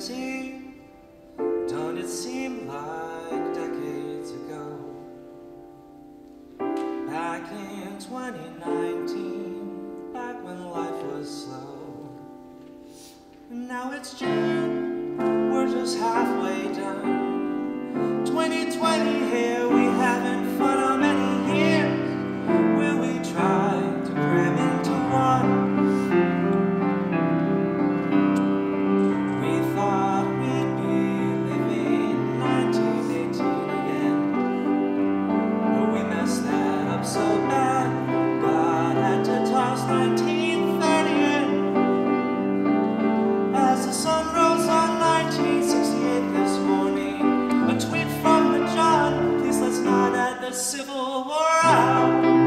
Year's Eve, don't it seem like decades ago? Back in 2019, back when life was slow. And now it's June, we're just halfway done. 2020 here, we haven't fun. How many years will we try to cram into one? We thought we'd be living 1918 again, but we messed that up so bad, God had to toss 1930 in. As the sun rose on 1968 this morning, a tweet from the John, please let's not add the Civil War out.